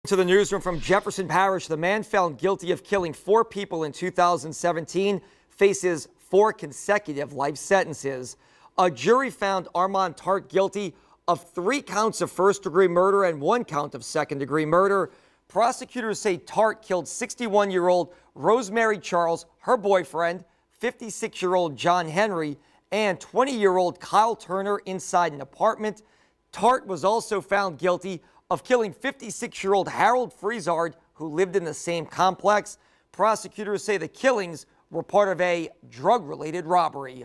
To the newsroom from Jefferson Parish, the man found guilty of killing 4 people in 2017 faces 4 consecutive life sentences. A jury found Armand Tart guilty of 3 counts of first-degree murder and 1 count of second-degree murder. Prosecutors say Tart killed 61-year-old Rosemary Charles, her boyfriend, 56-year-old John Henry, and 20-year-old Kyle Turner inside an apartment. Tart was also found guilty of killing 56-year-old Harold Friesard, who lived in the same complex. Prosecutors say the killings were part of a drug-related robbery.